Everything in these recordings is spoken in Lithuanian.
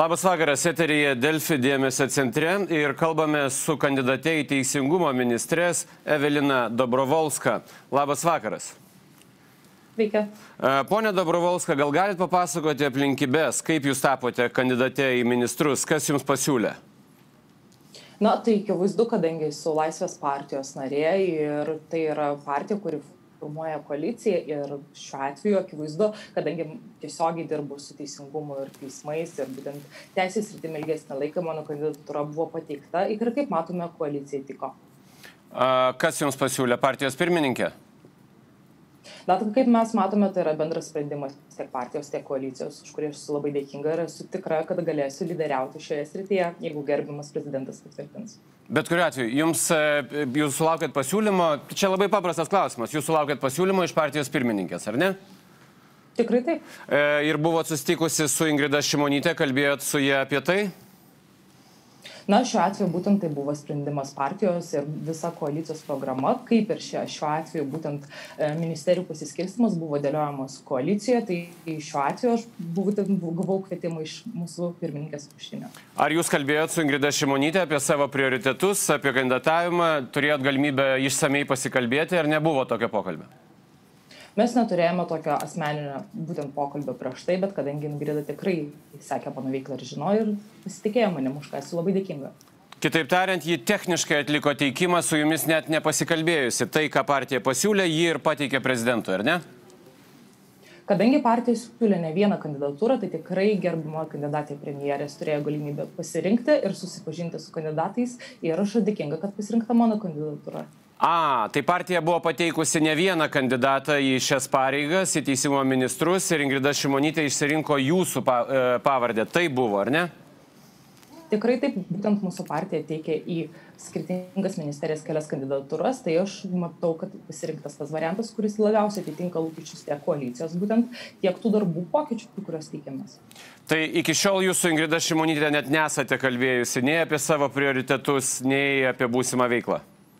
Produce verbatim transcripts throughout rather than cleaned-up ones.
Labas vakaras, eteryje Delfi dėmesio centre ir kalbame su kandidate į teisingumo ministrės Evelina Dobrovolska. Labas vakaras. Sveiki. Pone Dobrovolska, gal galite papasakoti aplinkybės, kaip jūs tapote kandidate į ministrus, kas jums pasiūlė? Na, tai akivaizdu, kadangi esu Laisvės partijos narė ir tai yra partija, kuri formuoja koaliciją ir šiuo atveju akivaizdu, kadangi tiesiogiai dirbu su teisingumu ir teismais ir būtent teisės sritimi ilgesnį laiką mano kandidatūra buvo pateikta ir kaip matome, koalicijai tiko. Kas jums pasiūlė, partijos pirmininkė? Na, kaip mes matome, tai yra bendras sprendimas tiek partijos, tiek koalicijos, už kurį aš esu labai dėkinga ir esu tikra, kad galėsiu lyderiauti šioje srityje, jeigu gerbiamas prezidentas patvirtins. Bet kuriuo atveju, jums, jūs sulaukėt pasiūlymo, čia labai paprastas klausimas, jūs sulaukėt pasiūlymo iš partijos pirmininkės, ar ne? Tikrai taip. Ir buvot susitikusi su Ingrida Šimonytė, kalbėjot su jie apie tai? Na, šiuo atveju būtent tai buvo sprendimas partijos ir visa koalicijos programa, kaip ir šia, šiuo atveju būtent ministerijų pasiskirstimas buvo dėliojamas koalicijoje, tai šiuo atveju aš būtent gavau kvietimą iš mūsų pirmininkės Pušinio. Ar jūs kalbėjot su Ingrida Šimonytė apie savo prioritetus, apie kandidatavimą, turėjot galimybę išsamei pasikalbėti ar nebuvo tokio pokalbio? Mes neturėjome tokio asmeninio būtent pokalbio prieš tai, bet kadangi Ingrida tikrai sekė mano veiklą ir žino ir pasitikėjo manim, už ką esu labai dėkinga. Kitaip tariant, ji techniškai atliko teikimą su jumis net nepasikalbėjusi. Tai, ką partija pasiūlė, ji ir pateikė prezidentui, ar ne? Kadangi partija siūlė ne vieną kandidatūrą, tai tikrai gerbimo kandidatė premjerės turėjo galimybę pasirinkti ir susipažinti su kandidatais ir aš dėkinga, kad pasirinkta mano kandidatūra. A, tai partija buvo pateikusi ne vieną kandidatą į šias pareigas, į teisingumo ministrus ir Ingrida Šimonytė išsirinko jūsų pavardę. Tai buvo, ar ne? Tikrai taip, būtent mūsų partija teikė į skirtingas ministerijas kelias kandidatūras, tai aš matau, kad pasirinktas tas variantas, kuris labiausiai atitinka lūkesčius tiek koalicijos, būtent tiek tų darbų pokyčių, kuriuos teikiamės. Tai iki šiol jūs su Ingrida Šimonytė net nesate kalbėjusi nei apie savo prioritetus, nei apie būsimą veiklą?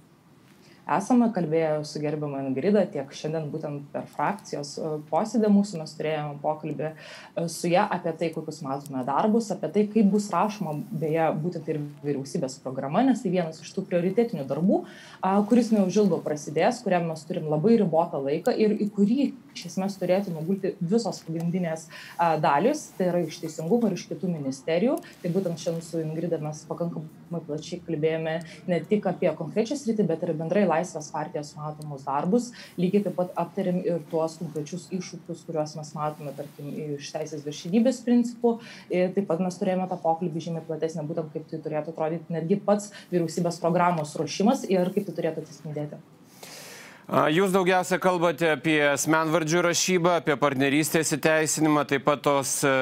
Esame kalbėję su gerbiama Ingrida, tiek šiandien būtent per frakcijos posėdę mūsų mes turėjome pokalbį su ją apie tai, kokius matome darbus, apie tai, kaip bus rašoma beje būtent ir vyriausybės programa, nes tai vienas iš tų prioritetinių darbų, kuris neužilgo prasidės, kuriam mes turim labai ribotą laiką ir į kurį iš esmės turėtų nugulti visos pagrindinės dalis, tai yra iš teisingumo ir iš kitų ministerijų. Tai būtent šiandien su Ingrida mes pakankamai plačiai kalbėjome ne tik apie konkrečią sritį, bet ir bendrai Laisvės partijos matomus darbus. Lygiai taip pat aptarėm ir tuos konkrečius iššūkius, kuriuos mes matome, tarkim, iš teisės viršenybės principų. Ir taip pat mes turėjome tą pokalbį žymiai platesnį, būtent kaip tai turėtų atrodyti netgi pats vyriausybės programos ruošimas ir kaip tai turėtų atsispindėti. Jūs daugiausia kalbate apie asmenvardžių rašybą, apie partnerystės įteisinimą, taip pat tos e,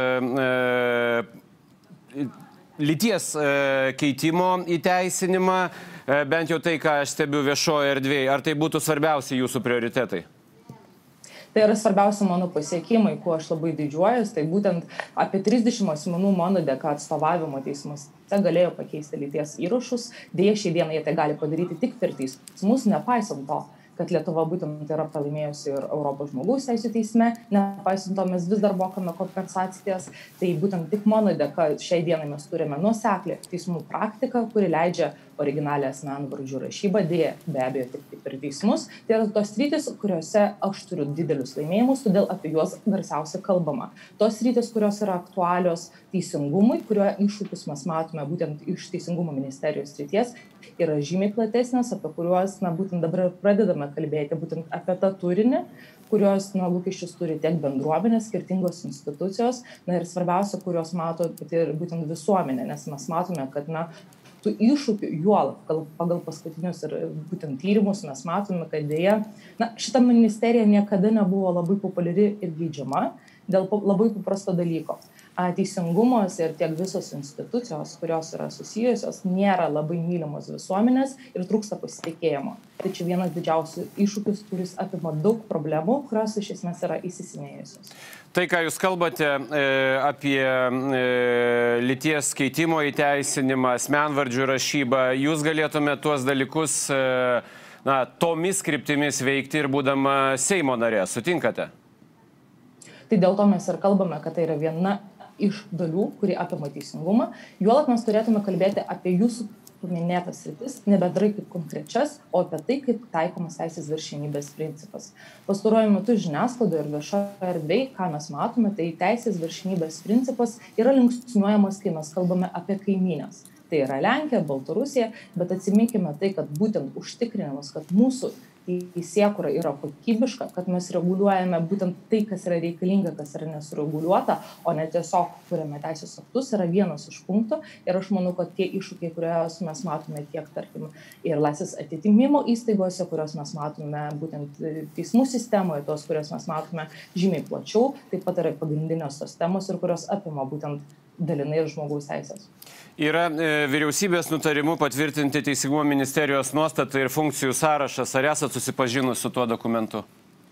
e, lyties e, keitimo įteisinimą, e, bent jau tai, ką aš stebiu viešoje erdvėje. Ar tai būtų svarbiausi jūsų prioritetai? Tai yra svarbiausia mano pasiekimai, kuo aš labai didžiuojuosi, tai būtent apie trisdešimt asmenų mano dėka atstovavimo teismuose galėjo pakeisti lyties įrašus. Deja, šiai dienai jie tai gali padaryti tik per teismus, nepaisant to, kad Lietuva būtent yra pralaimėjusi ir Europos žmogaus teisių teisme, nepaisant to mes vis dar mokame kompensacijas, tai būtent tik mano dėka šiai dienai mes turime nuoseklę teismų praktiką, kuri leidžia originalią asmenvardžių rašybą, dėja be abejo tik per teismus. Tai yra tos sritys, kuriuose aš turiu didelius laimėjimus, todėl apie juos garsiausiai kalbama. Tos sritys, kurios yra aktualios teisingumui, kurio iššūkius mes matome būtent iš teisingumo ministerijos srities, yra žymiai platesnės, apie kuriuos na, būtent dabar pradedame kalbėti, būtent apie tą turinį, kurios na, lūkesčius turi tiek bendruomenės, skirtingos institucijos, na, ir svarbiausia, kurios mato ir būtent visuomenė, nes mes matome, kad na, tų iššūkių juolab, pagal paskutinius ir būtent tyrimus mes matome, kad dėja, na, šita ministerija niekada nebuvo labai populiari ir geidžiama dėl labai paprasto dalyko. Teisingumas ir tiek visos institucijos, kurios yra susijusios, nėra labai mylimos visuomenės ir trūksta pasitikėjimo. Tai čia vienas didžiausių iššūkius, kuris apima daug problemų, kurios iš esmės yra įsisenėjusios. Tai, ką jūs kalbate e, apie e, lyties keitimo įteisinimą, asmenvardžių rašybą, jūs galėtume tuos dalykus e, na, tomis kryptimis veikti ir būdama Seimo narė. Sutinkate? Tai dėl to mes ir kalbame, kad tai yra viena iš dalių, kurie apima teisingumą. Juolab mes turėtume kalbėti apie jūsų paminėtas sritis, nebedrai kaip konkrečias, o apie tai, kaip taikomas teisės viršenybės principas. Pastaruoju metu žiniasklaidoje ir viešoje erdvėje, ką mes matome, tai teisės viršenybės principas yra linksniuojamas, kai mes kalbame apie kaimynės. Tai yra Lenkija, Baltarusija, bet atsiminkime tai, kad būtent užtikrinimas, kad mūsų teisėkūra yra kokybiška, kad mes reguliuojame būtent tai, kas yra reikalinga, kas yra nesureguliuota, o ne tiesiog kuriame teisės aktus, yra vienas iš punktų. Ir aš manau, kad tie iššūkiai, kuriuos mes matome tiek, tarkim, ir laisvės atitikimo įstaigose, kurios mes matome būtent teismų sistemoje, tos, kurios mes matome žymiai plačiau, taip pat yra pagrindinės tos temos ir kurios apima būtent dalinai ir žmogaus teisės. Yra e, vyriausybės nutarimų patvirtinti Teisingumo ministerijos nuostatą ir funkcijų sąrašas. Ar esate susipažinus su tuo dokumentu?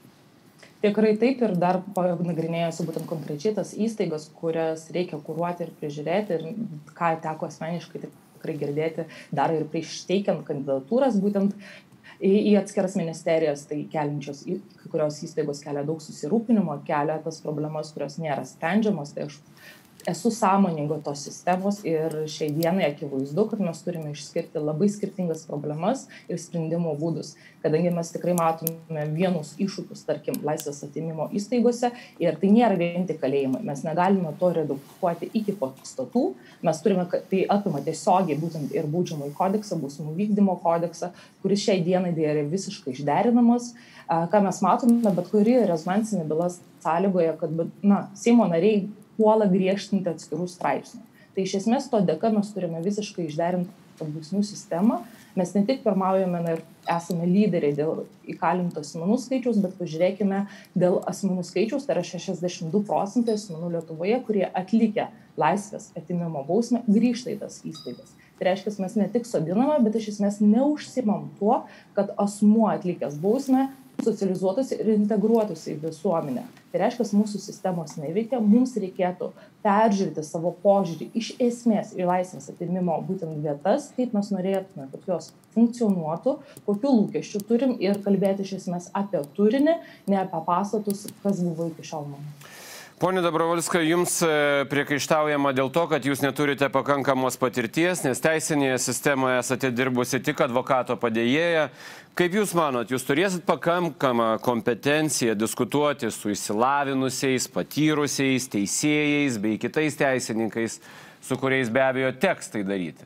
Tikrai taip, ir dar nagrinėjusi būtent konkrečiai tas įstaigas, kurias reikia kuruoti ir prižiūrėti, ir ką teko asmeniškai tikrai girdėti dar ir prieš teikiant kandidatūras būtent į, į atskiras ministerijas, tai keliančios, kai kurios įstaigos kelia daug susirūpinimo, kelia tas problemas, kurios nėra sprendžiamos. Tai aš esu sąmoninga tos sistemos ir šiai dienai akivaizdu, kad mes turime išskirti labai skirtingas problemas ir sprendimo būdus, kadangi mes tikrai matome vienus iššūkius, tarkim, laisvės atėmimo įstaigose, ir tai nėra vien tik kalėjimai. Mes negalime to redukuoti iki pastatų, mes turime, tai apima tiesiogiai būtent ir baudžiamąjį kodeksą, bausmių vykdymo kodeksą, kuris šiai dienai yra visiškai išderinamas. Ką mes matome, bet kuri rezonansinė bylas sąlygoje, kad na, Seimo nariai puola griežtinti atskirų straipsnių. Tai iš esmės to dėka mes turime visiškai išderintą bausmių sistemą. Mes ne tik pirmaujame ir esame lyderiai dėl įkalintų asmenų skaičiaus, bet pažiūrėkime dėl asmenų skaičiaus, tai yra šešiasdešimt du procentai asmenų Lietuvoje, kurie atlikę laisvės atėmimo bausmę, grįžta į tas įstaigas. Tai reiškia, mes ne tik sodiname, bet iš esmės neužsimam tuo, kad asmuo atlikęs bausmę socializuotųsi ir integruotųsi į visuomenę. Tai reiškia, mūsų sistemos neveikia, mums reikėtų peržiūrėti savo požiūrį iš esmės į laisvės atėmimo būtent vietas, kaip mes norėtume, kad jos funkcionuotų, kokių lūkesčių turim ir kalbėti iš esmės apie turinį, ne apie pastatus, kas buvo iki šiol mano. Pone Dobrovolska, jums priekaištaujama dėl to, kad jūs neturite pakankamos patirties, nes teisinėje sistemoje esate dirbusi tik advokato padėjėja. Kaip jūs manot, jūs turėsit pakankamą kompetenciją diskutuoti su išsilavinusiais, patyrusiais teisėjais bei kitais teisininkais, su kuriais be abejo teks tai daryti?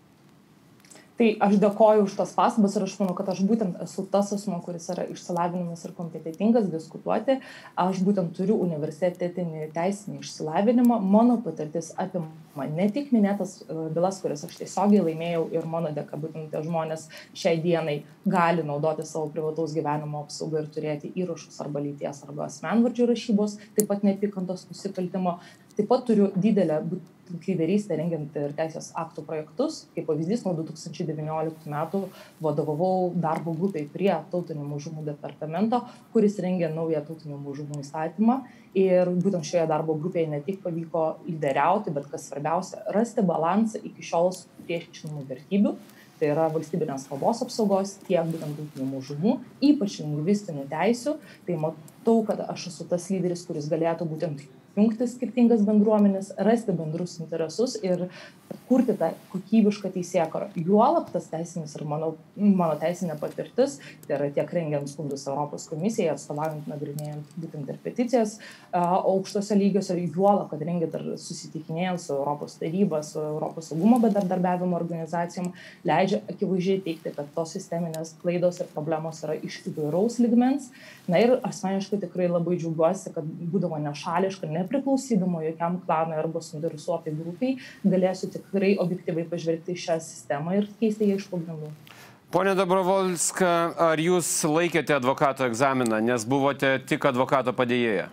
Tai aš dėkoju už tas pastabas ir aš manau, kad aš būtent esu tas asmuo, kuris yra išsilavinimas ir kompetentingas diskutuoti. Aš būtent turiu universitetinį teisinį išsilavinimą. Mano patirtis apima ne tik minėtas bylas, kurias aš tiesiogiai laimėjau ir mano dėka būtent tie žmonės šiai dienai gali naudoti savo privataus gyvenimo apsaugą ir turėti įrašus arba lyties arba asmenvardžių rašybos, taip pat neapykantos nusikaltimo. Taip pat turiu didelę lyderystę rengiant ir teisės aktų projektus. Kaip pavyzdys, nuo du tūkstančiai devynioliktų metų vadovavau darbo grupiai prie tautinių mažumų departamento, kuris rengė naują tautinių mažumų įstatymą. Ir būtent šioje darbo grupėje ne tik pavyko lyderiauti, bet kas svarbiausia, rasti balansą iki šiol priešinamų vertybių. Tai yra valstybinės kalbos apsaugos, tiek būtent tautinių mažumų, ypač lingvistinių teisių. Tai matau, kad aš esu tas lyderis, kuris galėtų būtent jungti skirtingas bendruomenės, rasti bendrus interesus ir kurti tą kokybišką teisėkūrą. Juolab tas teisinis ir mano, mano teisinė patirtis, tai yra tiek rengiant skundus Europos komisijai, atstovaujant, nagrinėjant būtent ir peticijas aukštose lygiuose, juolab, kad rengiant ir susitikinėjant su Europos taryba, su Europos saugumo bendradarbiavimo organizacijom, leidžia akivaizdžiai teikti, kad tos sisteminės klaidos ir problemos yra iš įvairaus lygmens. Na ir asmeniškai tikrai labai džiaugiuosi, kad būdavo nešališka, nepriklausydama jokiam klanui arba suinteresuotai grupiai, galėsiu tikrai objektyviai pažvelgti į šią sistemą ir keisti ją iš pagrindų. Pone Dobrovolska, ar jūs laikėte advokato egzaminą, nes buvote tik advokato padėjėja?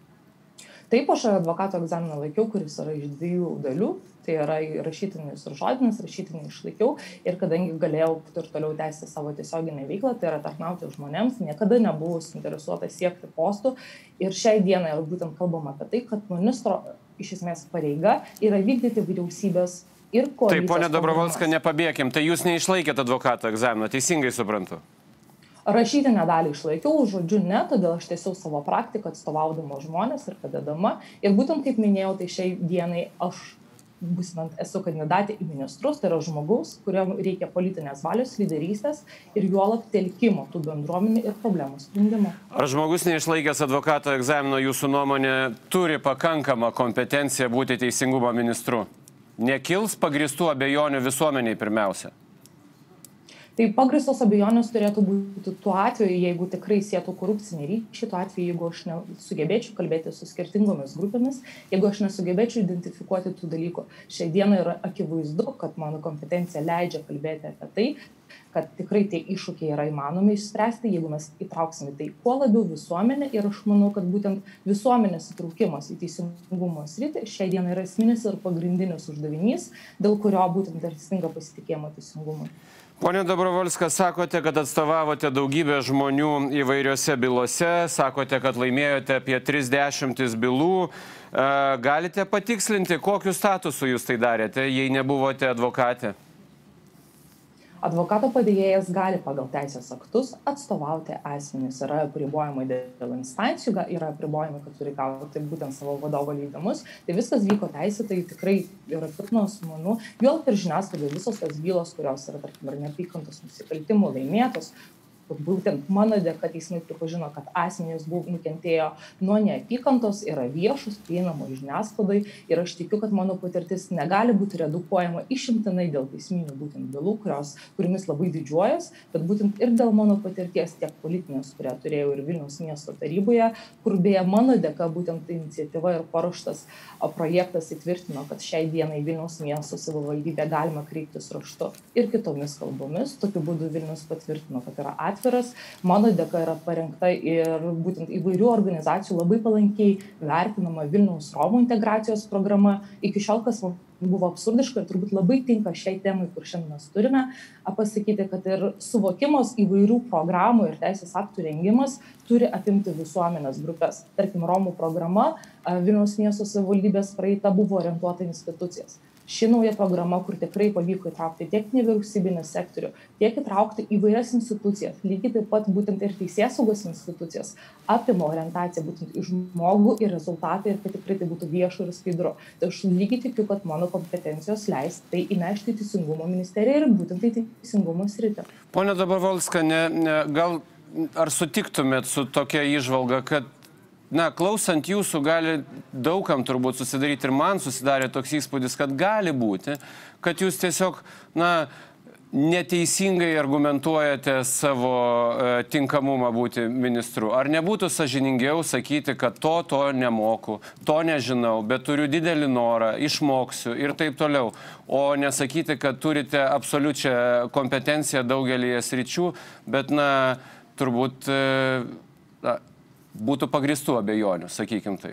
Taip, aš advokato egzaminą laikiau, kuris yra iš dviejų dalių. Tai yra rašytinis ir žodinis, rašytinį išlaikiau ir kadangi galėjau ir toliau tęsti savo tiesioginę veiklą, tai yra tarnauti žmonėms, niekada nebuvau suinteresuota siekti postų ir šiai dienai būtent kalbam apie tai, kad ministro iš esmės pareiga yra vykdyti vyriausybės ir koalicijos. Taip, ponė Dobrovolska, nepabėkim, tai jūs neišlaikėte advokato egzaminą, teisingai suprantu? Rašytinę dalį išlaikiau, žodžiu ne, todėl aš tiesiau savo praktiką atstovaudama žmonės ir padedama. Ir būtent, kaip minėjau, tai šiai dienai aš būsimant esu kandidatė į ministrus, tai yra žmogaus, kuriam reikia politinės valios, lyderystės ir juolab telkimo tų bendruomenių ir problemų sprendimo. Ar žmogus neišlaikęs advokato egzamino jūsų nuomonė turi pakankamą kompetenciją būti teisingumo ministru? Nekils pagrįstų abejonių visuomeniai pirmiausia? Tai pagrįstos abejonės turėtų būti tuo atveju, jeigu tikrai sietų korupcinį ryšį, tuo atveju, jeigu aš nesugebėčiau kalbėti su skirtingomis grupėmis, jeigu aš nesugebėčiau identifikuoti tų dalykų. Šiai dienai yra akivaizdu, kad mano kompetencija leidžia kalbėti apie tai, kad tikrai tie iššūkiai yra įmanomi išspręsti, jeigu mes įtrauksime tai kuo labiau visuomenę. Ir aš manau, kad būtent visuomenės įtraukimas į teisingumo sritį šiai dienai yra esminis ir pagrindinis uždavinys, dėl kurio būtent dar stinga pasitikėjimo teisingumui. Pone Dobrovolska, sakote, kad atstovavote daugybę žmonių įvairiose bylose, sakote, kad laimėjote apie trisdešimt bylų. Galite patikslinti, kokiu statusu jūs tai darėte, jei nebuvote advokatė? Advokato padėjėjas gali pagal teisės aktus atstovauti asmenys. Yra apribojimai dėl instancijų, yra apribojimai, kad turi gauti būtent savo vadovo leidimus. Tai viskas vyko teisėtai, tikrai yra pilno asmenų. Juolab ir žiniasklaidai visos tas bylos, kurios yra, tarkim, ir neapykantos nusikaltimų laimėtos. Būtent mano dėka teismai pripažino, kad asmenys buvo nukentėjo nuo neapykantos, yra viešus, prieinamos žiniasklaidai ir aš tikiu, kad mano patirtis negali būti redukuojama išimtinai dėl teisminių būtent bylų, kurios, kuriamis labai didžiuojas, bet būtent ir dėl mano patirties tiek politinės, kurią turėjau ir Vilniaus miesto taryboje, kur beje mano dėka būtent iniciatyva ir paruoštas projektas įtvirtino, kad šiai dienai Vilniaus miesto savivaldybė galima kreiptis raštu ir kitomis kalbomis. Tokiu būdu Vilnius patvirtino, kad yra atveju. Mano dėka yra parengta ir būtent įvairių organizacijų labai palankiai vertinama Vilniaus Romų integracijos programa. Iki šiol, kas buvo absurdiška ir turbūt labai tinka šiai temai, kur šiandien mes turime, pasakyti, kad ir suvokimas įvairių programų ir teisės aktų rengimas turi apimti visuomenės grupės. Tarkim, Romų programa Vilniaus miesto savivaldybės praeita buvo orientuota į institucijas. Ši nauja programa, kur tikrai pavyko įtraukti tiek nevyriausybinį sektorių, tiek įtraukti įvairias institucijas, lygiai taip pat būtent ir teisėsaugos institucijas, apima orientaciją būtent į žmogų ir rezultatą ir kad tikrai tai būtų vieša ir skaidru. Tai aš lygiai tikiu, kad mano kompetencijos leis tai įnešti į Teisingumo ministeriją ir būtent į teisingumo sritį. Pone Dobrovolska, ne, ne, gal ar sutiktumėt su tokia įžvalga, kad na, klausant jūsų, gali daugam turbūt susidaryti ir man susidarė toks įspūdis, kad gali būti, kad jūs tiesiog, na, neteisingai argumentuojate savo e, tinkamumą būti ministru. Ar nebūtų sąžiningiau sakyti, kad to, to nemoku, to nežinau, bet turiu didelį norą, išmoksiu ir taip toliau, o nesakyti, kad turite absoliučią kompetenciją daugelį sričių, bet, na, turbūt, e, na, būtų pagrįstų abejonių, sakykim taip.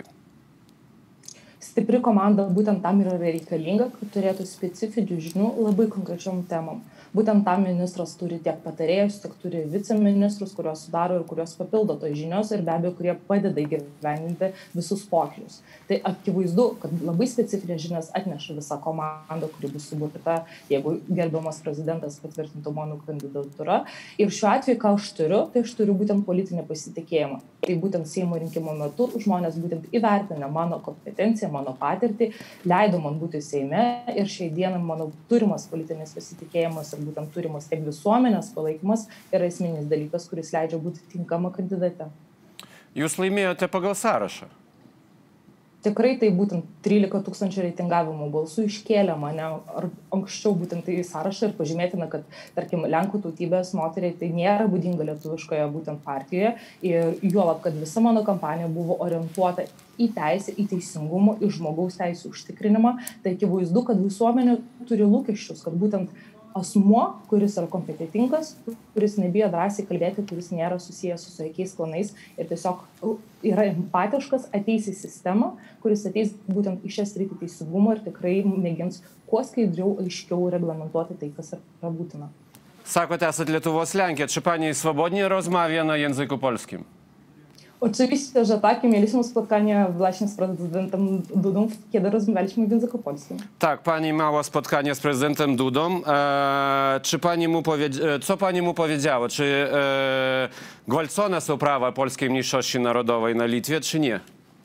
Stipri komanda būtent tam yra reikalinga, kad turėtų specifinių žinių labai konkrečiom temam. Būtent tam ministras turi tiek patarėjus, tiek turi viceministrus, kuriuos sudaro ir kuriuos papildo tos žinios ir be abejo, kurie padeda įgyvendinti visus pokyčius. Tai akivaizdu, kad labai specifinės žinias atneša visa komanda, kuri bus suburta, jeigu gerbiamas prezidentas patvirtintų mano kandidatūrą. Ir šiuo atveju, ką aš turiu, tai aš turiu būtent politinį pasitikėjimą. Tai būtent Seimo rinkimo metu žmonės būtent įvertinę mano kompetenciją, mano patirtį, leido man būti Seime ir šiai dienai mano turimas politinis pasitikėjimas ir būtent turimas tiek visuomenės palaikymas yra esminis dalykas, kuris leidžia būti tinkama kandidate. Jūs laimėjote pagal sąrašą? Tikrai tai būtent trylika tūkstančių reitingavimų balsų iškėlė mane anksčiau būtent į sąrašą ir pažymėtina, kad, tarkim, Lenkų tautybės moteriai tai nėra būdinga lietuviškoje būtent partijoje ir juolab, kad visa mano kampanija buvo orientuota į teisę, į teisingumą, į žmogaus teisų užtikrinimą. Tai akivaizdu, kad visuomenė turi lūkesčius, kad būtent asmuo, kuris yra kompetentingas, kuris nebijo drąsiai kalbėti, kuris nėra susijęs su jokiais planais ir tiesiog yra empatiškas, ateis į sistemą, kuris ateis būtent į šią sritį teisingumo ir tikrai mėgins kuo skaidriau, aiškiau reglamentuoti tai, kas yra būtina. Sakote, esat Lietuvos Lenkija. Czy pani swobodnie rozmawia na języku polskim? Oczywiście, że tak i mieliśmy spotkanie właśnie z prezydentem Dudą, kiedy rozmawialiśmy w języku polskim. Tak, pani miała spotkanie z prezydentem Dudą. E, czy pani mu powiedzi... Co pani mu powiedziała? Czy e, gwałcone są prawa polskiej mniejszości narodowej na Litwie, czy nie?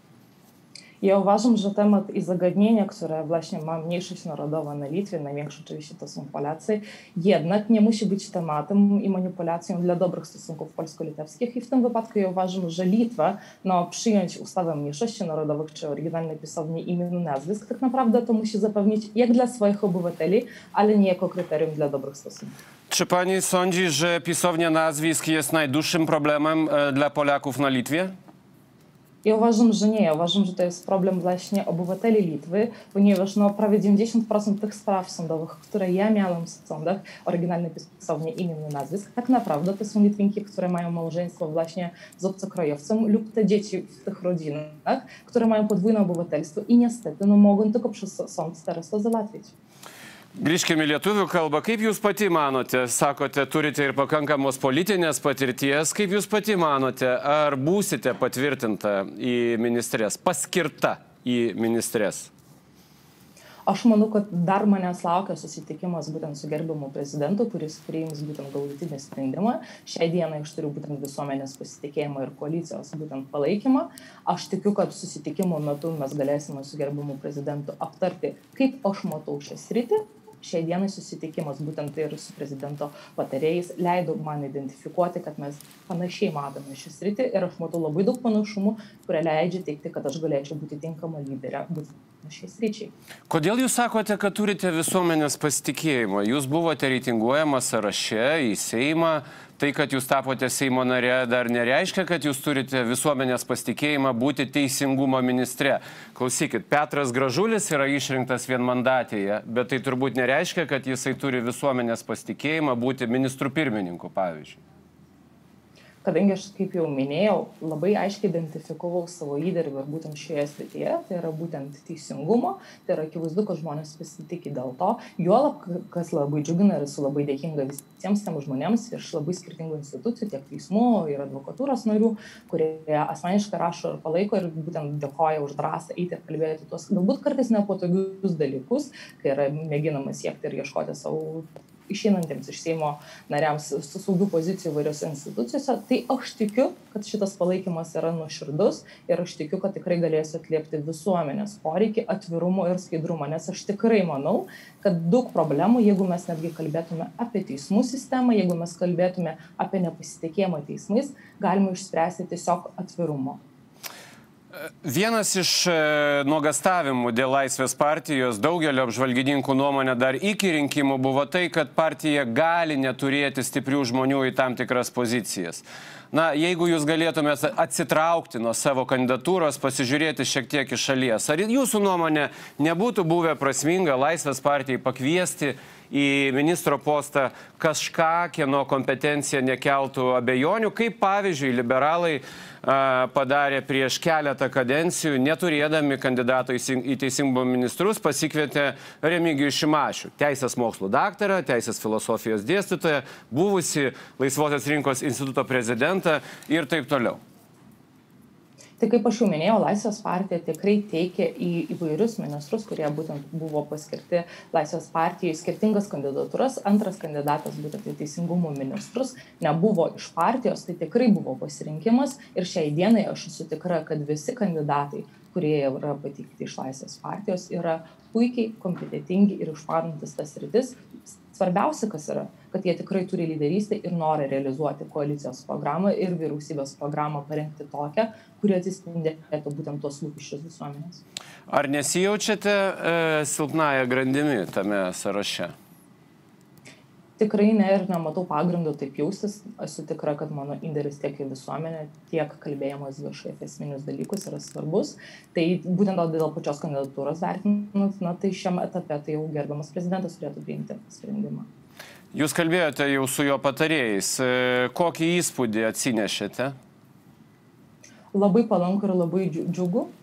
Ja uważam, że temat i zagadnienia, które właśnie ma mniejszość narodowa na Litwie, największe oczywiście to są Polacy, jednak nie musi być tematem i manipulacją dla dobrych stosunków polsko-litewskich i w tym wypadku ja uważam, że Litwa, no, przyjąć ustawę mniejszości narodowych czy oryginalnej pisowni imion i nazwisk, tak naprawdę to musi zapewnić jak dla swoich obywateli, ale nie jako kryterium dla dobrych stosunków. Czy pani sądzi, że pisownia nazwisk jest najdłuższym problemem dla Polaków na Litwie? Ja uważam, że nie. Ja uważam, że to jest problem właśnie obywateli Litwy, ponieważ no, prawie dziewięćdziesiąt procent tych spraw sądowych, które ja miałam w sądach, oryginalnej pisowni imion i nazwisk, tak naprawdę to są Litwinki, które mają małżeństwo właśnie z obcokrajowcem lub te dzieci w tych rodzinach, które mają podwójne obywatelstwo i niestety no, mogą tylko przez sąd teraz to załatwić. Grįžkime į lietuvių kalbą. Kaip jūs pati manote, sakote, turite ir pakankamos politinės patirties, kaip jūs pati manote, ar būsite patvirtinta į ministres, paskirta į ministres? Aš manau, kad dar manęs laukia susitikimas būtent su gerbiamu prezidentu, kuris priims būtent galutinį sprendimą. Šiai dienai aš turiu būtent visuomenės pasitikėjimą ir koalicijos būtent palaikymą. Aš tikiu, kad susitikimo metu mes galėsime su gerbiamu prezidentu aptarti, kaip aš matau šią sritį. Šiai dienai susitikimas būtent ir su prezidento patarėjais leido man identifikuoti, kad mes panašiai matome šią sritį ir aš matau labai daug panašumų, kurie leidžia teikti, kad aš galėčiau būti tinkama lyderė būtent šiai sričiai. Kodėl jūs sakote, kad turite visuomenės pasitikėjimą? Jūs buvote reitinguojama sąraše į Seimą. Tai, kad jūs tapote Seimo narė, dar nereiškia, kad jūs turite visuomenės pasitikėjimą būti teisingumo ministre. Klausykit, Petras Gražulis yra išrinktas vienmandatėje, bet tai turbūt nereiškia, kad jisai turi visuomenės pasitikėjimą būti ministrų pirmininku, pavyzdžiui. Kadangi aš, kaip jau minėjau, labai aiškiai identifikavau savo įdirbį ir būtent šioje srityje, tai yra būtent teisingumo, tai yra akivaizdu, kad žmonės pasitikė dėl to, juolab, kas labai džiugina ir esu labai dėkinga visiems tiems žmonėms iš labai skirtingų institucijų, tiek teismų ir advokatūros narių, kurie asmeniškai rašo ir palaiko ir būtent dėkoja už drąsą eiti ir kalbėti tuos galbūt kartais nepatogius dalykus, kai yra mėginama siekti ir ieškoti savo išeinantiems iš Seimo nariams su saugių pozicijų įvairiose institucijose, tai aš tikiu, kad šitas palaikymas yra nuoširdus ir aš tikiu, kad tikrai galėsiu atliepti visuomenės poreikį, atvirumo ir skaidrumo, nes aš tikrai manau, kad daug problemų, jeigu mes netgi kalbėtume apie teismų sistemą, jeigu mes kalbėtume apie nepasitikėjimą teismais, galime išspręsti tiesiog atvirumo. Vienas iš nuogastavimų dėl Laisvės partijos daugelio apžvalgininkų nuomonė dar iki rinkimų buvo tai, kad partija gali neturėti stiprių žmonių į tam tikras pozicijas. Na, jeigu jūs galėtumėte atsitraukti nuo savo kandidatūros, pasižiūrėti šiek tiek iš šalies, ar jūsų nuomonė nebūtų buvę prasminga Laisvės partijai pakviesti į ministro postą kažką, kieno kompetencija nekeltų abejonių, kaip pavyzdžiui liberalai a, padarė prieš keletą kadencijų, neturėdami kandidato į teisingumo ministrus, pasikvietė Remigijų Šimašių, teisės mokslų daktarą, teisės filosofijos dėstytoją, buvusi Laisvosios rinkos instituto prezidentą ir taip toliau. Tai kaip aš jau minėjau, Laisvės partija tikrai teikia į įvairius ministrus, kurie būtent buvo paskirti Laisvės partijai skirtingas kandidatūras. Antras kandidatas būtent į teisingumo ministrus nebuvo iš partijos, tai tikrai buvo pasirinkimas ir šiai dienai aš esu tikra, kad visi kandidatai, kurie yra pateikti iš Laisvės partijos, yra puikiai kompetentingi ir išmanantys tas sritis. Svarbiausia, kas yra, kad jie tikrai turi lyderystę ir nori realizuoti koalicijos programą ir vyriausybės programą parengti tokią, kuri atsispindėtų būtent tuos lūkesčius visuomenės. Ar nesijaučiate e, silpnąją grandimi tame sąraše? Tikrai ne ir nematau pagrindų taip jaustis. Esu tikra, kad mano indėlis tiek į visuomenę, tiek kalbėjimas viešai apie esminius dalykus yra svarbus. Tai būtent dėl pačios kandidatūros vertinant, na, tai šiam etape tai jau gerbiamas prezidentas turėtų priimti sprendimą. Jūs kalbėjote jau su jo patarėjais. Kokį įspūdį atsinešėte? Labai palanku ir labai džiugu,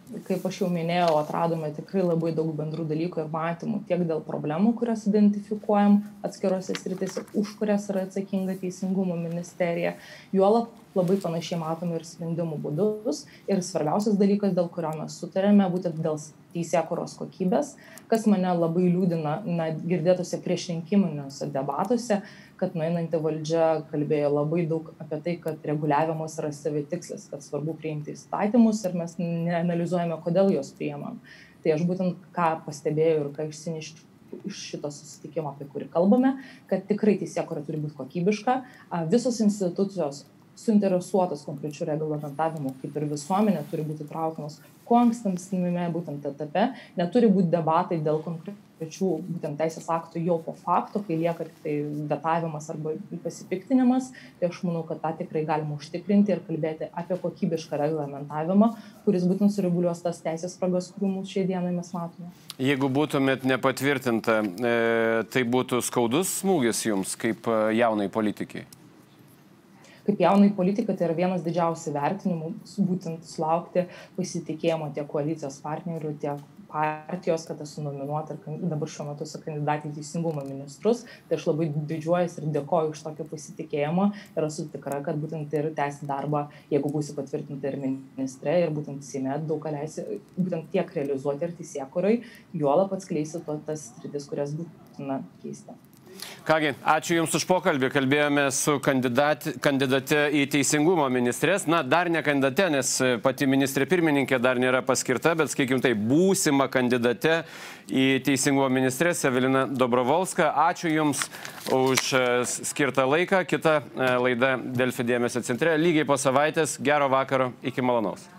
kaip aš jau minėjau, atradome tikrai labai daug bendrų dalykų ir matymų tiek dėl problemų, kurias identifikuojam atskirose sritise, už kurias yra atsakinga Teisingumo ministerija. Juolab labai panašiai matome ir sprendimų būdus. Ir svarbiausias dalykas, dėl kurio mes sutarėme, būtent dėl teisėkūros kokybės, kas mane labai liūdina na, girdėtose priešrinkiminiuose debatuose, kad nueinanti valdžia kalbėjo labai daug apie tai, kad reguliavimas yra savitikslis, kad svarbu priimti įstatymus ir mes neanalizuojame, kodėl juos priimam. Tai aš būtent ką pastebėjau ir ką išsinešiau iš šito susitikimo, apie kurį kalbame, kad tikrai teisėkūra turi būti kokybiška. Visos institucijos suinteresuotas konkrečių reglamentavimų, kaip ir visuomenė, turi būti traukiamas kuo ankstesniame būtent etape, neturi būti debatai dėl konkrečių būtent teisės aktų jau po fakto, kai lieka tik tai datavimas arba pasipiktinimas. Tai aš manau, kad tą tikrai galima užtikrinti ir kalbėti apie kokybišką reglamentavimą, kuris būtent sureguliuos tas teisės spragas, kurių mūsų šiai dienai mes matome. Jeigu būtumėt nepatvirtinta, e, tai būtų skaudus smūgis jums kaip jaunai politikai? Kaip jaunai politikai, tai yra vienas didžiausių vertinimų, būtent sulaukti pasitikėjimo tiek koalicijos partnerių, tiek partijos, kad esu nominuota ir dabar šiuo metu esu kandidatė į Teisingumo ministrus. Tai aš labai didžiuojuosi ir dėkoju už tokį pasitikėjimą ir esu tikra, kad būtent ir tęsti darbą, jeigu būsiu patvirtinta ir ministrė, ir būtent Seime daug ką leisi būtent tiek realizuoti ir teisėkūrai, juolab atskleisti tas sritis, kurias būtina keisti. Kągi, ačiū Jums už pokalbį. Kalbėjome su kandidate, kandidate į Teisingumo ministrės. Na, dar ne kandidate, nes pati ministrė pirmininkė dar nėra paskirta, bet, sakykime, tai būsima kandidate į Teisingumo ministrės Evelina Dobrovolska. Ačiū Jums už skirtą laiką. Kita laida Delfi dėmesio centre lygiai po savaitės. Gero vakaro, iki malonaus.